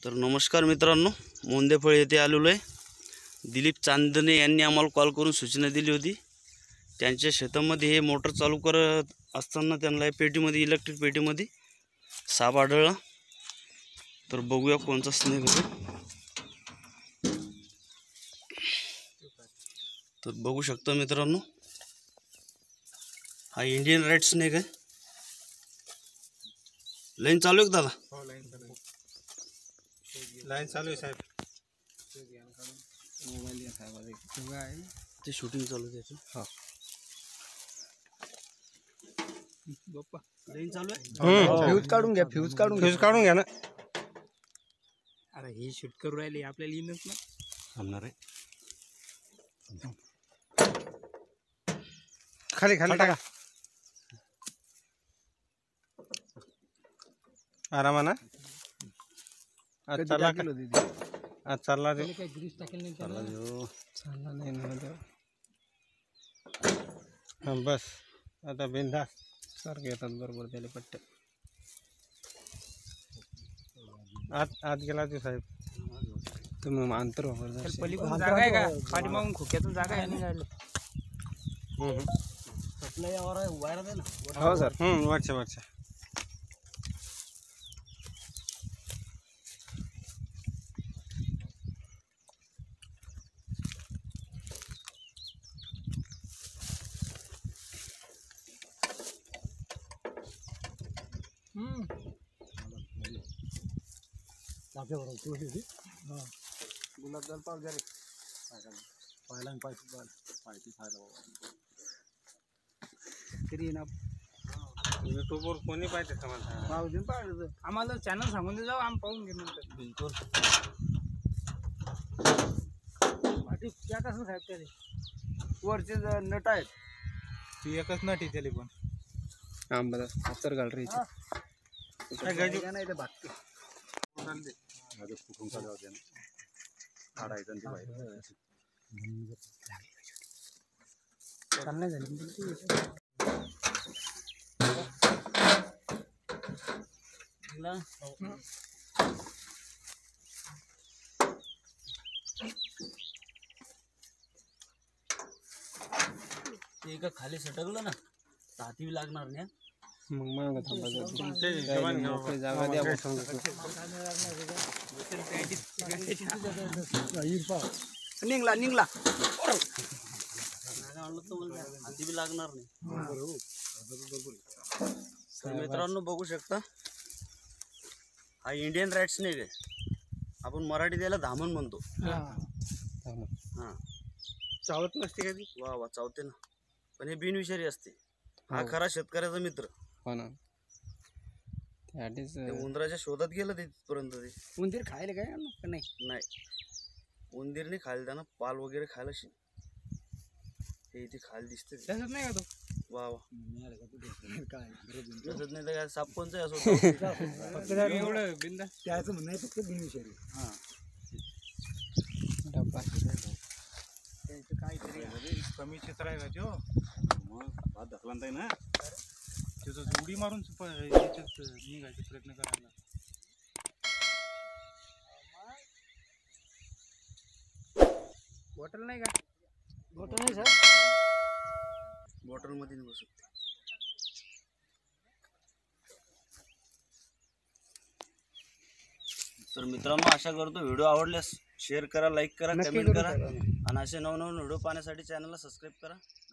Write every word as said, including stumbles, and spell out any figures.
तर नमस्कार मित्रांनो, मोंदेफळ येथे आलेलो आहे। दिलीप चांदणे यांनी आम्हाला कॉल करून सूचना दिली होती। त्यांच्या शेतामध्ये हे मोटर चालू करत असताना त्यांना पेटीमध्ये इलेक्ट्रिक पेटीमध्ये साप आढळला। तर बघूया कोणता स्नेक आहे। तर बघू शकता मित्रांनो, हा इंडियन रेड स्नेक आहे। लाईन चालू आहे दादा? हो, लाईन चालू आहे। लाईन चालू आहे साहेब। मोबाईल या साहेब आहे ते शूटिंग चालू आहे त्याचं। हां बाप्पा, लाईन चालू आहे। फ्यूज काढून घ्या, फ्यूज काढून फ्यूज काढून घ्या ना। अरे हे शूट करू राहिले, आपल्याला येईनच ना। थांबणार आहे। खाली खाली टाका, आरामाना। आज चालला का? आज चालला रे, काय ग्रीस टाकेल नाही त्याला। चालला नाही ना। हां बस, आता बिंदास सर घेतात बरोबर त्याला पट्ट। आत आत गेला तू साहेब, तुम्ही अंतर वापर पलीकडून जागा आहे का? पाणी मागून खोक्यातून जागा आहे ना। हम्म सप्लाय यावर आहे, वायर आहे ना। हो सर, हम्म वरच्या वरच्या। हम्म गुलाबजाल पाव जरे पाहिला पाहिजे पाहिजे खायला बाबा तरी ना। युट्यूबवर कोणी पाहिजे समजा पाहून पाहिजे, आम्हाला चॅनल सांगून दे, जाऊ आम्ही पाहून घेऊ नंतर। बिलकुल पाठी त्या कसं साहेब त्याले वरचे नट आहेत, ती एकच नट आहे त्याले पण। हां बरं, अत्तर घाल रे काय गायजो नाही ते भागते उचल दे माझं कुठून का जाऊ दे ना। काढायचं ते बाहेर चाल नाही झाली ते का खाली सटकलं ना, हाती लागणार नाही। मग मग थांबायचं, जागा द्या। निघला निघला हाती बी लागणार नाही। तर मित्रांनो बघू शकता, हा इंडियन रेड स्नेक आहे। आपण मराठी त्याला धामण म्हणतो। हा चावत नसते कधी? वा वा, चावते ना, पण हे बिनविषारी असते। हा खरा शेतकऱ्याचा मित्र। हो ना, ते उंदराच्या शोधात गेलं तिथपर्यंत। ते उंदीर खायला काय नाही? नाही, उंदीर नाही खायला, त्यांना पाल वगैरे खायला शे हे इथे खायला दिसते। त्याच्यात नाही का तो? वा वा, काय त्याच्यात नाही तर काय, साप कोणचा असो। एवढं बिंदा त्याचं म्हणणं आहे फक्त बिनविषारी। हां डब्बा त्यांचं काहीतरी कमी क्षेत्र आहे का त्यो? मग भात ढकलत आहे ना, त्याचं उडी मारून याच्यात निघायचे प्रयत्न करायला। बॉटल नाही का? बॉटल नाही सर, बॉटल मध्ये नाही बसत। तर मित्रांनो, आशा करतो व्हिडिओ आवडल्यास शेअर करा, लाईक करा, कमेंट करा, आणि असे नवनवीन व्हिडिओ पाहण्यासाठी चॅनलला सबस्क्राईब करा।